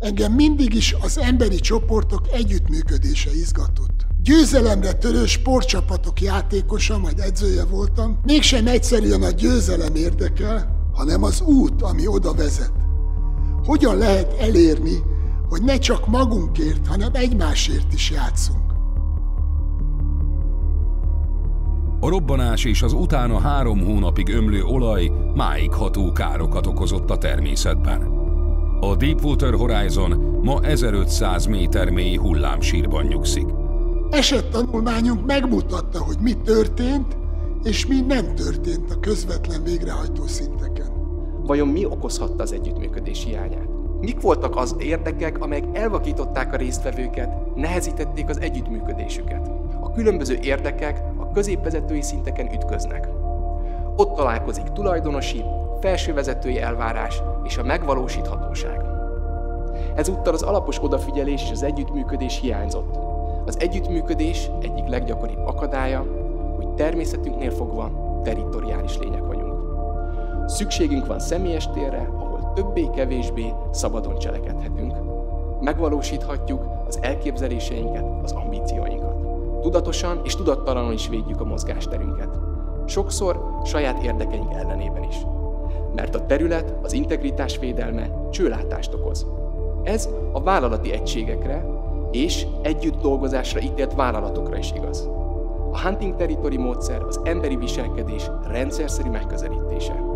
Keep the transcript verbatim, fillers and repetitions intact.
Engem mindig is az emberi csoportok együttműködése izgatott. Győzelemre törő sportcsapatok játékosa, majd edzője voltam, mégsem egyszerűen a győzelem érdekel, hanem az út, ami oda vezet. Hogyan lehet elérni, hogy ne csak magunkért, hanem egymásért is játszunk? A robbanás és az utána három hónapig ömlő olaj máig ható károkat okozott a természetben. A Deepwater Horizon ma ezerötszáz méter mély hullámsírban nyugszik. Esettanulmányunk megmutatta, hogy mi történt, és mi nem történt a közvetlen végrehajtó szinteken. Vajon mi okozhatta az együttműködés hiányát? Mik voltak az érdekek, amelyek elvakították a résztvevőket, nehezítették az együttműködésüket? A különböző érdekek a középvezetői szinteken ütköznek. Ott találkozik tulajdonosi, felsővezetői elvárás és a megvalósíthatóság. Ezúttal az alapos odafigyelés és az együttműködés hiányzott. Az együttműködés egyik leggyakoribb akadálya, hogy természetünknél fogva territoriális lények vagyunk. Szükségünk van személyes térre, ahol többé-kevésbé szabadon cselekedhetünk. Megvalósíthatjuk az elképzeléseinket, az ambícióinkat. Tudatosan és tudattalanul is védjük a mozgásterünket. Sokszor saját érdekeink ellenében is. Mert a terület, az integritás védelme csőlátást okoz. Ez a vállalati egységekre és együtt dolgozásra ítélt vállalatokra is igaz. A Hunting Territory módszer az emberi viselkedés rendszerszerű megközelítése.